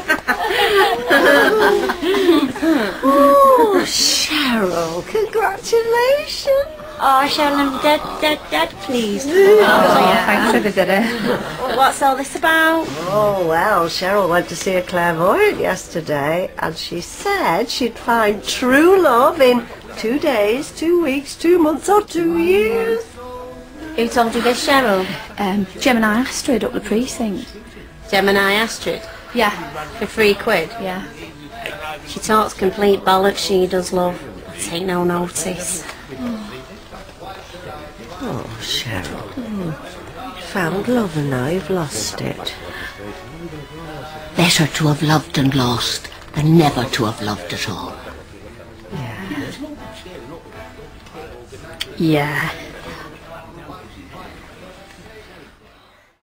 Oh, Cheryl, congratulations. Oh, Cheryl, I'm dead pleased. Thanks for visiting. What's all this about? Oh, well, Cheryl went to see a clairvoyant yesterday, and she said she'd find true love in 2 days, 2 weeks, 2 months, or 2 years. Who told you this, Cheryl? Gemini Astrid up the Precinct. Gemini Astrid? Yeah. For £3? Yeah. She talks complete bollocks, she does, love. Take no notice. Oh, Cheryl. Found love and now you've lost it. Better to have loved and lost than never to have loved at all. Yeah.